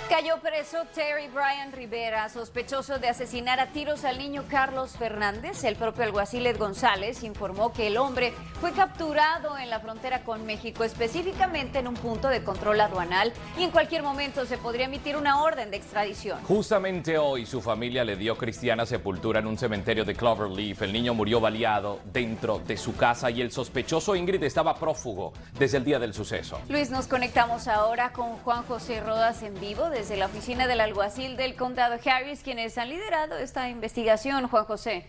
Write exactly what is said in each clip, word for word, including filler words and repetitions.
Cayó preso Terry Brian Rivera, sospechoso de asesinar a tiros al niño Carlos Fernández. El propio alguacil Ed González informó que el hombre fue capturado en la frontera con México, específicamente en un punto de control aduanal, y en cualquier momento se podría emitir una orden de extradición. Justamente hoy su familia le dio cristiana sepultura en un cementerio de Cloverleaf. El niño murió baleado dentro de su casa y el sospechoso, Ingrid, estaba prófugo desde el día del suceso. Luis, nos conectamos ahora con Juan José Rodas en vivo desde la oficina del alguacil del condado Harris, quienes han liderado esta investigación. Juan José.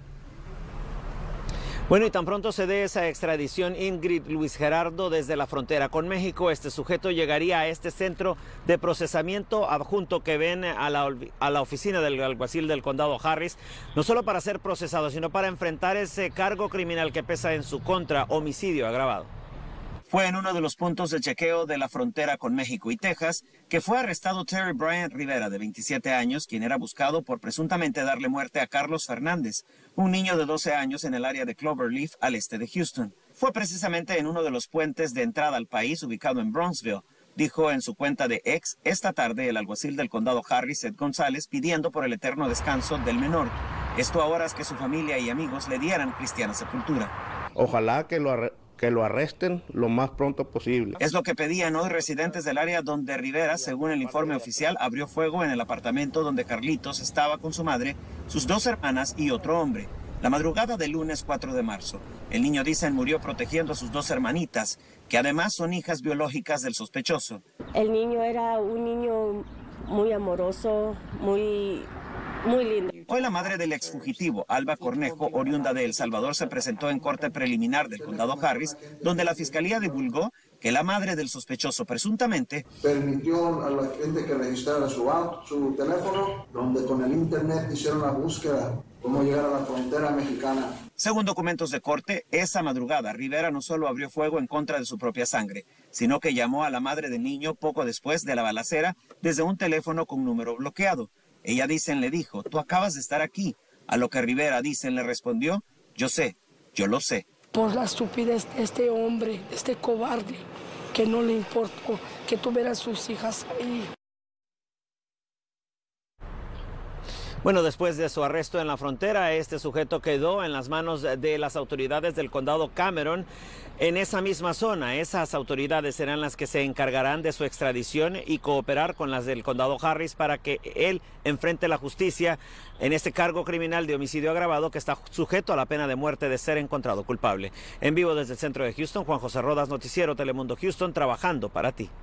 Bueno, y tan pronto se dé esa extradición, Ingrid, Luis Gerardo, desde la frontera con México, este sujeto llegaría a este centro de procesamiento adjunto que ven a la, a la oficina del alguacil del condado Harris, no solo para ser procesado, sino para enfrentar ese cargo criminal que pesa en su contra, homicidio agravado. Fue en uno de los puntos de chequeo de la frontera con México y Texas que fue arrestado Terry Brian Rivera, de veintisiete años, quien era buscado por presuntamente darle muerte a Carlos Fernández, un niño de doce años en el área de Cloverleaf, al este de Houston. Fue precisamente en uno de los puentes de entrada al país, ubicado en Bronxville, dijo en su cuenta de X esta tarde el alguacil del condado Harris, Ed González, pidiendo por el eterno descanso del menor. Esto a horas que su familia y amigos le dieran cristiana sepultura. Ojalá que lo arre que lo arresten lo más pronto posible. Es lo que pedían hoy residentes del área donde Rivera, según el informe oficial, abrió fuego en el apartamento donde Carlitos estaba con su madre, sus dos hermanas y otro hombre. La madrugada del lunes cuatro de marzo. El niño, dicen, murió protegiendo a sus dos hermanitas, que además son hijas biológicas del sospechoso. El niño era un niño muy amoroso, muy... muy lindo. Hoy la madre del exfugitivo, Alba Cornejo, oriunda de El Salvador, se presentó en corte preliminar del condado Harris, donde la fiscalía divulgó que la madre del sospechoso presuntamente permitió a la gente que registrara su auto, su teléfono, donde con el internet hicieron la búsqueda cómo llegar a la frontera mexicana. Según documentos de corte, esa madrugada Rivera no solo abrió fuego en contra de su propia sangre, sino que llamó a la madre del niño poco después de la balacera desde un teléfono con número bloqueado. Ella, dicen, le dijo, tú acabas de estar aquí. A lo que Rivera, dicen, le respondió, yo sé, yo lo sé. Por la estupidez de este hombre, de este cobarde, que no le importó que tuviera sus hijas ahí. Bueno, después de su arresto en la frontera, este sujeto quedó en las manos de las autoridades del condado Cameron en esa misma zona. Esas autoridades serán las que se encargarán de su extradición y cooperar con las del condado Harris para que él enfrente la justicia en este cargo criminal de homicidio agravado que está sujeto a la pena de muerte de ser encontrado culpable. En vivo desde el centro de Houston, Juan José Rodas, Noticiero Telemundo Houston, trabajando para ti.